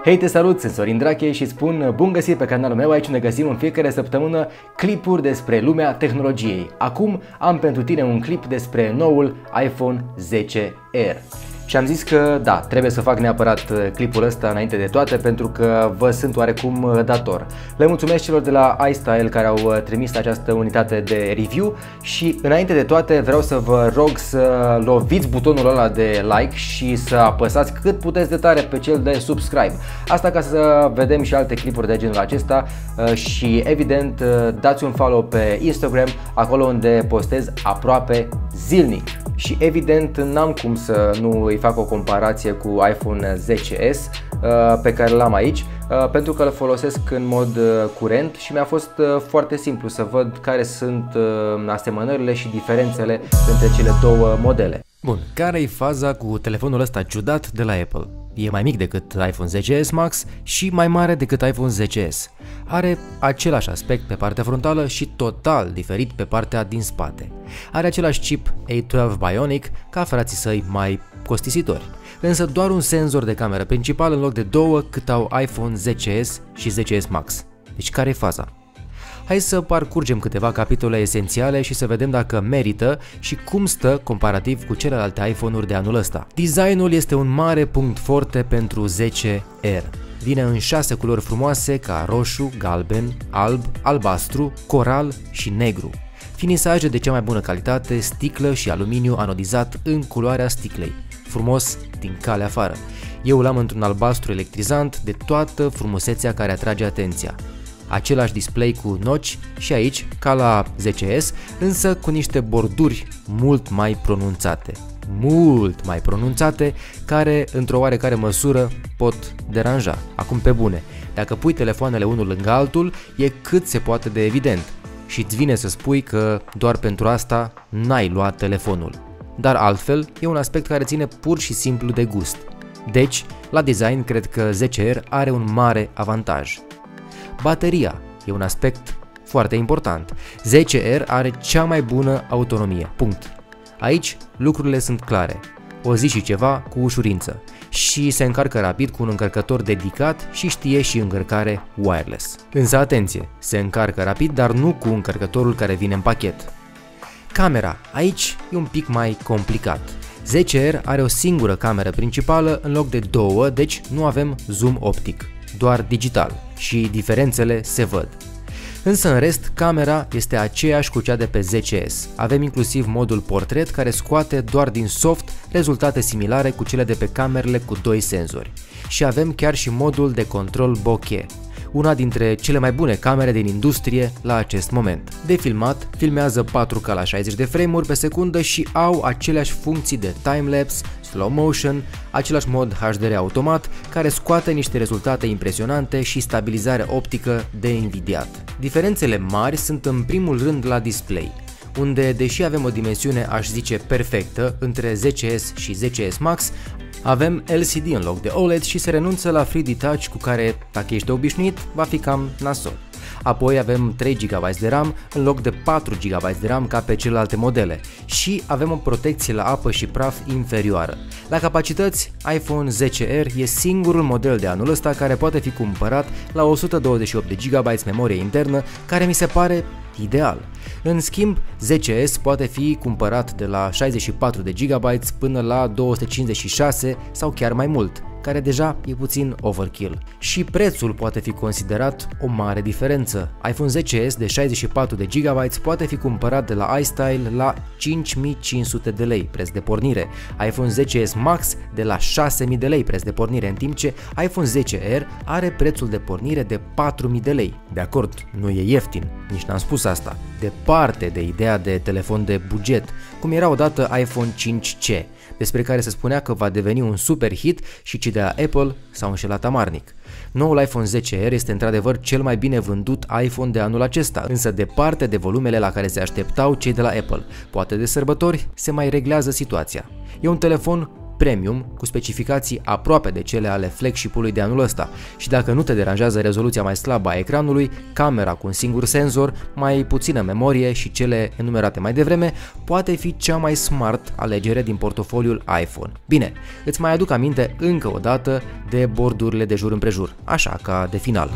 Hei, te salut, sunt Sorin Drache și spun bun găsit pe canalul meu. Aici ne găsim în fiecare săptămână clipuri despre lumea tehnologiei. Acum am pentru tine un clip despre noul iPhone 10R. Și am zis că da, trebuie să fac neapărat clipul ăsta înainte de toate pentru că vă sunt oarecum dator. Le mulțumesc celor de la iStyle care au trimis această unitate de review și înainte de toate vreau să vă rog să loviți butonul ăla de like și să apăsați cât puteți de tare pe cel de subscribe. Asta ca să vedem și alte clipuri de genul acesta și evident dați un follow pe Instagram, acolo unde postez aproape zilnic. Și evident n-am cum să nu îi fac o comparație cu iPhone 10s pe care l-am aici, pentru că îl folosesc în mod curent și mi-a fost foarte simplu să văd care sunt asemănările și diferențele între cele două modele. Bun, care e faza cu telefonul ăsta ciudat de la Apple? E mai mic decât iPhone 10s Max și mai mare decât iPhone 10s. Are același aspect pe partea frontală și total diferit pe partea din spate. Are același chip A12 Bionic ca frații săi mai costisitori, însă doar un senzor de cameră principal în loc de două cât au iPhone 10s și 10s Max. Deci care e faza? Hai să parcurgem câteva capitole esențiale și să vedem dacă merită și cum stă comparativ cu celelalte iPhone-uri de anul ăsta. Designul este un mare punct forte pentru 10R. Vine în 6 culori frumoase ca roșu, galben, alb, albastru, coral și negru. Finisaje de cea mai bună calitate, sticlă și aluminiu anodizat în culoarea sticlei. Frumos din calea afară. Eu l-am într-un albastru electrizant de toată frumusețea care atrage atenția. Același display cu notch și aici, ca la 10s, însă cu niște borduri mult mai pronunțate, care într-o oarecare măsură pot deranja. Acum pe bune, dacă pui telefoanele unul lângă altul, e cât se poate de evident și îți vine să spui că doar pentru asta n-ai luat telefonul. Dar altfel, e un aspect care ține pur și simplu de gust. Deci, la design cred că 10R are un mare avantaj. Bateria e un aspect foarte important. 10R are cea mai bună autonomie. Punct. Aici lucrurile sunt clare. O zi și ceva cu ușurință. Și se încarcă rapid cu un încărcător dedicat și știe și încărcare wireless. Însă atenție, se încarcă rapid, dar nu cu încărcătorul care vine în pachet. Camera. Aici e un pic mai complicat. 10R are o singură cameră principală în loc de două, deci nu avem zoom optic, doar digital și diferențele se văd. Însă în rest, camera este aceeași cu cea de pe 10s. Avem inclusiv modul portret care scoate doar din soft rezultate similare cu cele de pe camerele cu doi senzori. Și avem chiar și modul de control bokeh, una dintre cele mai bune camere din industrie la acest moment. De filmat, filmează 4K la 60 de frame-uri pe secundă și au aceleași funcții de timelapse, slow motion, același mod HDR automat care scoate niște rezultate impresionante și stabilizare optică de invidiat. Diferențele mari sunt în primul rând la display, unde deși avem o dimensiune aș zice perfectă între 10s și 10s Max, avem LCD în loc de OLED și se renunță la 3D Touch cu care, dacă ești obișnuit, va fi cam nasol. Apoi avem 3 GB de RAM în loc de 4 GB de RAM ca pe celelalte modele și avem o protecție la apă și praf inferioară. La capacități, iPhone 10R e singurul model de anul ăsta care poate fi cumpărat la 128 de GB memorie internă, care mi se pare ideal. În schimb, 10s poate fi cumpărat de la 64 de GB până la 256 sau chiar mai mult, care deja e puțin overkill. Și prețul poate fi considerat o mare diferență. iPhone 10s de 64 de GB poate fi cumpărat de la iStyle la 5500 de lei preț de pornire, iPhone 10s Max de la 6000 de lei preț de pornire, în timp ce iPhone 10R are prețul de pornire de 4000 de lei. De acord, nu e ieftin, nici n-am spus asta, departe de ideea de telefon de buget, cum era odată iPhone 5C, despre care se spunea că va deveni un super hit și cei de la Apple s-au înșelat amarnic. Noul iPhone 10R este într-adevăr cel mai bine vândut iPhone de anul acesta, însă departe de volumele la care se așteptau cei de la Apple. Poate de sărbători se mai reglează situația. E un telefon premium cu specificații aproape de cele ale flagship-ului de anul ăsta și dacă nu te deranjează rezoluția mai slabă a ecranului, camera cu un singur senzor, mai puțină memorie și cele enumerate mai devreme, poate fi cea mai smart alegere din portofoliul iPhone. Bine, îți mai aduc aminte încă o dată de bordurile de jur împrejur, așa ca de final.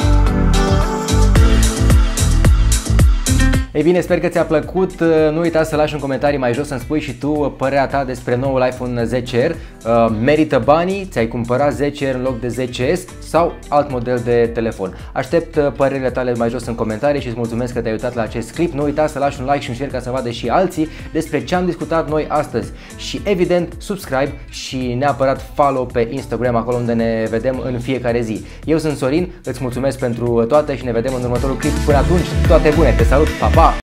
Ei bine, sper că ți-a plăcut, nu uita să lași un comentariu mai jos să-mi spui și tu părerea ta despre noul iPhone 10R, merită banii, ți-ai cumpărat 10R în loc de 10S sau alt model de telefon. Aștept părerile tale mai jos în comentarii și îți mulțumesc că te-ai uitat la acest clip, nu uita să lași un like și un share ca să vadă și alții despre ce am discutat noi astăzi și evident subscribe și neapărat follow pe Instagram, acolo unde ne vedem în fiecare zi. Eu sunt Sorin, îți mulțumesc pentru toate și ne vedem în următorul clip. Până atunci, toate bune, te salut, pa, pa!